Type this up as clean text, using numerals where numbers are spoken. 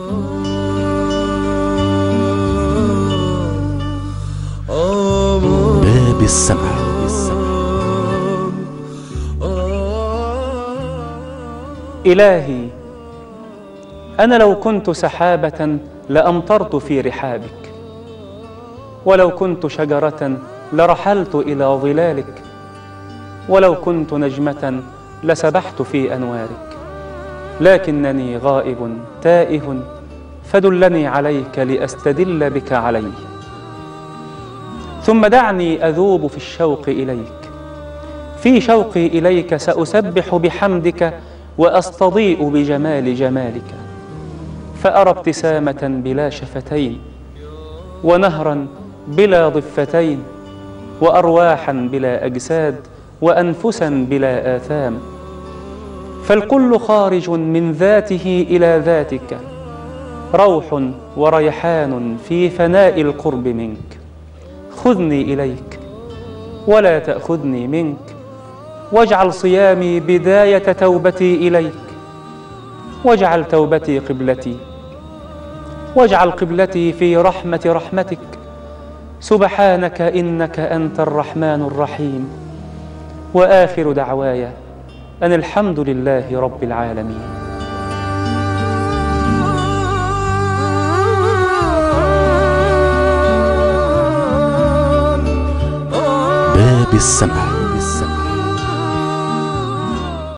باب السمع. إلهي، أنا لو كنت سحابة لأمطرت في رحابك، ولو كنت شجرة لرحلت إلى ظلالك، ولو كنت نجمة لسبحت في أنوارك، لكنني غائب تائه، فدلني عليك لأستدل بك عليه. ثم دعني أذوب في الشوق إليك، في شوقي إليك سأسبح بحمدك وأستضيء بجمال جمالك، فأرى ابتسامة بلا شفتين، ونهرا بلا ضفتين، وأرواحا بلا أجساد، وأنفسا بلا آثام، فالكل خارج من ذاته إلى ذاتك، روح وريحان في فناء القرب منك. خذني إليك ولا تأخذني منك، واجعل صيامي بداية توبتي إليك، واجعل توبتي قبلتي، واجعل قبلتي في رحمة رحمتك. سبحانك إنك أنت الرحمن الرحيم. وآخر دعواي أن الحمد لله رب العالمين. باب السمع.